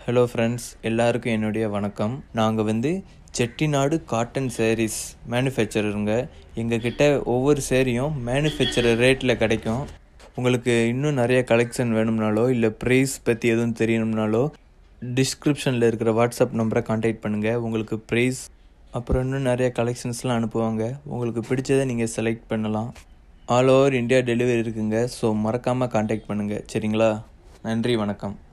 Hello friends, எல்லாருக்கும் என்னுடைய வணக்கம். நாங்கள் செட்டிநாடு காட்டன் சாரீஸ் மேனுஃபேக்சருங்க. எங்ககிட்ட ஒவ்வொரு சேரீயும் மேனுஃபேக்சரர் ரேட்டில் கிடைக்கும். உங்களுக்கு இன்னும் நிறைய கலெக்ஷன் வேணும்னாலோ இல்லை ப்ரைஸ் பற்றி எதுவும் தெரியணும்னாலோ டிஸ்கிரிப்ஷனில் இருக்கிற வாட்ஸ்அப் நம்பரை கான்டாக்ட் பண்ணுங்கள். உங்களுக்கு ப்ரைஸ் அப்புறம் இன்னும் நிறைய கலெக்ஷன்ஸ்லாம் அனுப்புவாங்க. உங்களுக்கு பிடிச்சதை நீங்கள் செலக்ட் பண்ணலாம். ஆல் ஓவர் இந்தியா டெலிவரி இருக்குங்க. ஸோ மறக்காமல் கான்டாக்ட் பண்ணுங்கள். சரிங்களா? நன்றி, வணக்கம்.